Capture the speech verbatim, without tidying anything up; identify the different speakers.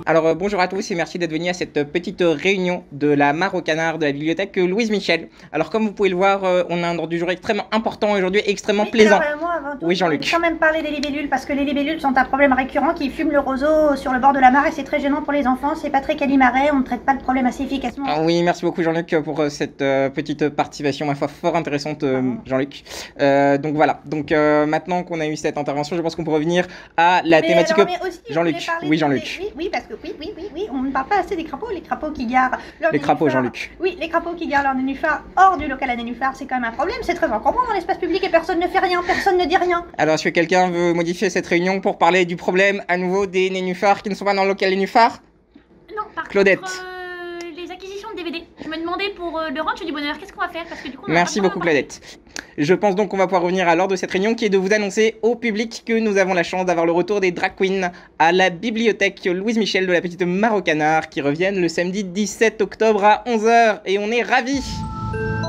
Speaker 1: Alors euh, bonjour à tous et merci d'être venus à cette petite réunion de la Mare au Canard de la bibliothèque Louise Michel. Alors comme vous pouvez le voir, euh, on a un ordre du jour extrêmement important aujourd'hui, extrêmement
Speaker 2: oui,
Speaker 1: plaisant.
Speaker 2: Alors, euh, moi, avant tout,
Speaker 1: Oui,
Speaker 2: je voulais
Speaker 1: Jean-Luc.
Speaker 2: quand même parler des libellules parce que les libellules sont un problème récurrent qui fument le roseau sur le bord de la mare et c'est très gênant pour les enfants. C'est pas très calimaret, on ne traite pas le problème assez efficacement.
Speaker 1: Ah oui, merci beaucoup Jean-Luc pour euh, cette euh, petite participation, ma foi, fort intéressante, euh,
Speaker 2: Ah.
Speaker 1: Jean-Luc. Euh, donc voilà, donc euh, maintenant qu'on a eu cette intervention, je pense qu'on peut revenir à la
Speaker 2: Mais
Speaker 1: thématique.
Speaker 2: alors, mais aussi, je
Speaker 1: Jean-Luc,
Speaker 2: voulais parler
Speaker 1: oui
Speaker 2: des-
Speaker 1: Jean-Luc.
Speaker 2: Oui, oui, parce que oui, oui, oui, oui, on ne parle pas assez des crapauds, les crapauds qui garent leur
Speaker 1: Les crapauds,
Speaker 2: nénuphar.
Speaker 1: Jean-Luc.
Speaker 2: Oui, les crapauds qui garent leur nénuphar hors du local à nénuphar, c'est quand même un problème, c'est très encombrant dans l'espace public et personne ne fait rien, personne ne dit rien.
Speaker 1: Alors est-ce que quelqu'un veut modifier cette réunion pour parler du problème à nouveau des nénuphars qui ne sont pas dans le local nénuphar?
Speaker 3: Non, par
Speaker 1: Claudette.
Speaker 3: contre, euh, les acquisitions de D V D. Je me demandais pour euh, le ranch du bonheur, qu'est-ce qu'on va faire? Parce que du coup, on en a
Speaker 1: Merci
Speaker 3: pas
Speaker 1: beaucoup
Speaker 3: vraiment
Speaker 1: Claudette. Je pense donc qu'on va pouvoir revenir à l'ordre de cette réunion qui est de vous annoncer au public que nous avons la chance d'avoir le retour des drag queens à la bibliothèque Louise Michel de la petite Mare au Canard qui reviennent le samedi dix-sept octobre à onze heures et on est ravis.